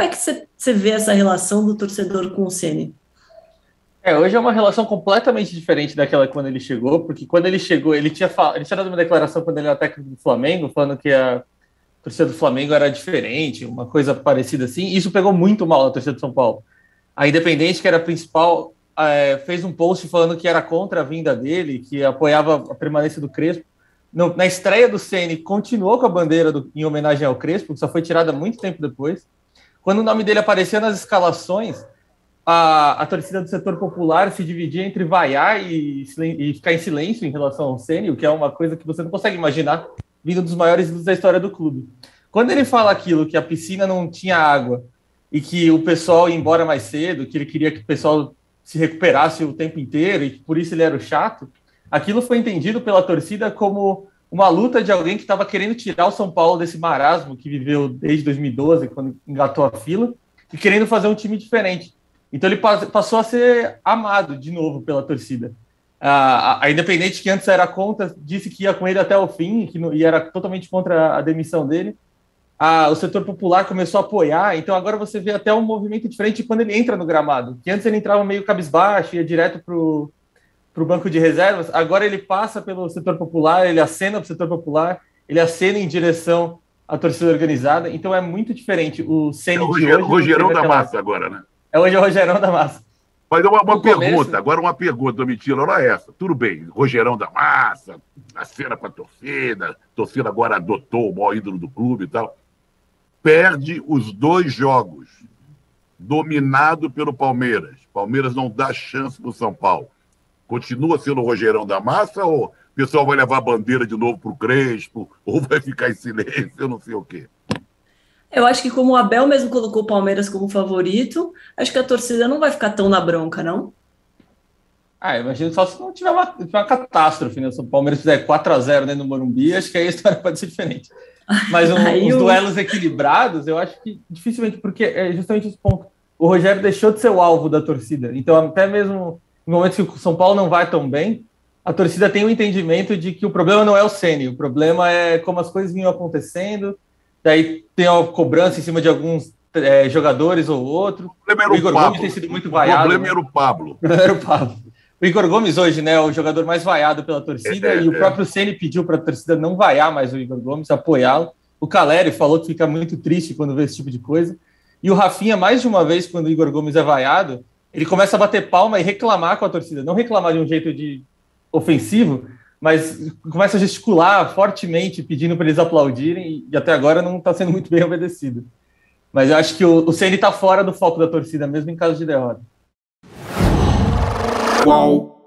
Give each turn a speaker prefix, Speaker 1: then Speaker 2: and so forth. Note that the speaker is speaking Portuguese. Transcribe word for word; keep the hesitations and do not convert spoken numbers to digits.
Speaker 1: Como é que você, você vê essa relação do torcedor com o Ceni?
Speaker 2: É, hoje é uma relação completamente diferente daquela quando ele chegou, porque quando ele chegou, ele tinha, fal... ele tinha dado uma declaração quando ele era técnico do Flamengo, falando que a torcida do Flamengo era diferente, uma coisa parecida assim. Isso pegou muito mal a torcida de São Paulo. A Independente, que era a principal, é, fez um post falando que era contra a vinda dele, que apoiava a permanência do Crespo. No, na estreia do Ceni, continuou com a bandeira do, em homenagem ao Crespo, que só foi tirada muito tempo depois. Quando o nome dele aparecia nas escalações, a, a torcida do setor popular se dividia entre vaiar e, e ficar em silêncio em relação ao Ceni, o que é uma coisa que você não consegue imaginar vindo dos maiores ídolos da história do clube. Quando ele fala aquilo, que a piscina não tinha água e que o pessoal ia embora mais cedo, que ele queria que o pessoal se recuperasse o tempo inteiro e que por isso ele era o chato, aquilo foi entendido pela torcida como uma luta de alguém que estava querendo tirar o São Paulo desse marasmo que viveu desde dois mil e doze, quando engatou a fila, e querendo fazer um time diferente. Então ele passou a ser amado de novo pela torcida. A, a Independente, que antes era contra, disse que ia com ele até o fim, que não, e era totalmente contra a demissão dele. A, o setor popular começou a apoiar, então agora você vê até um movimento diferente quando ele entra no gramado, que antes ele entrava meio cabisbaixo, ia direto para o banco de reservas, agora ele passa pelo setor popular, ele acena para o setor popular, ele acena em direção à torcida organizada, então é muito diferente. O Ceni
Speaker 3: é o
Speaker 2: de hoje...
Speaker 3: Rogerão da Massa agora, né?
Speaker 2: É hoje é o Rogerão da Massa.
Speaker 3: Mas uma, uma pergunta,
Speaker 2: começo...
Speaker 3: agora uma pergunta, Domitila, olha essa. Tudo bem, Rogerão da Massa, a cena para a torcida, a torcida agora adotou o maior ídolo do clube e tal. Perde os dois jogos, dominado pelo Palmeiras. Palmeiras não dá chance para o São Paulo. Continua sendo o Rogerão da Massa ou o pessoal vai levar a bandeira de novo para o Crespo ou vai ficar em silêncio, eu não sei o quê?
Speaker 1: Eu acho que como o Abel mesmo colocou o Palmeiras como favorito, acho que a torcida não vai ficar tão na bronca, não?
Speaker 2: Ah, imagino só se não tiver uma, uma catástrofe, né? Se o Palmeiras fizer quatro a zero dentro do Morumbi, acho que aí a história pode ser diferente. Mas um, os o... duelos equilibrados, eu acho que dificilmente, porque é justamente esse ponto. O Rogério deixou de ser o alvo da torcida. Então, até mesmo no momento que o São Paulo não vai tão bem, a torcida tem o um entendimento de que o problema não é o Ceni, o problema é como as coisas vinham acontecendo. Daí tem a cobrança em cima de alguns é, jogadores ou outro.
Speaker 3: O,
Speaker 2: o Igor
Speaker 3: Pablo.
Speaker 2: Gomes tem sido muito vaiado.
Speaker 3: O problema
Speaker 2: né?
Speaker 3: era o Pablo.
Speaker 2: Era o Pablo. O Igor Gomes hoje, né, é o jogador mais vaiado pela torcida, é, e o é. próprio Ceni pediu para a torcida não vaiar mais o Igor Gomes, apoiá-lo. O Caleri falou que fica muito triste quando vê esse tipo de coisa. E o Rafinha, mais de uma vez, quando o Igor Gomes é vaiado, ele começa a bater palma e reclamar com a torcida. Não reclamar de um jeito de ofensivo, mas começa a gesticular fortemente, pedindo para eles aplaudirem, e até agora não está sendo muito bem obedecido. Mas eu acho que o, o Ceni está fora do foco da torcida, mesmo em caso de derrota.
Speaker 4: Qual?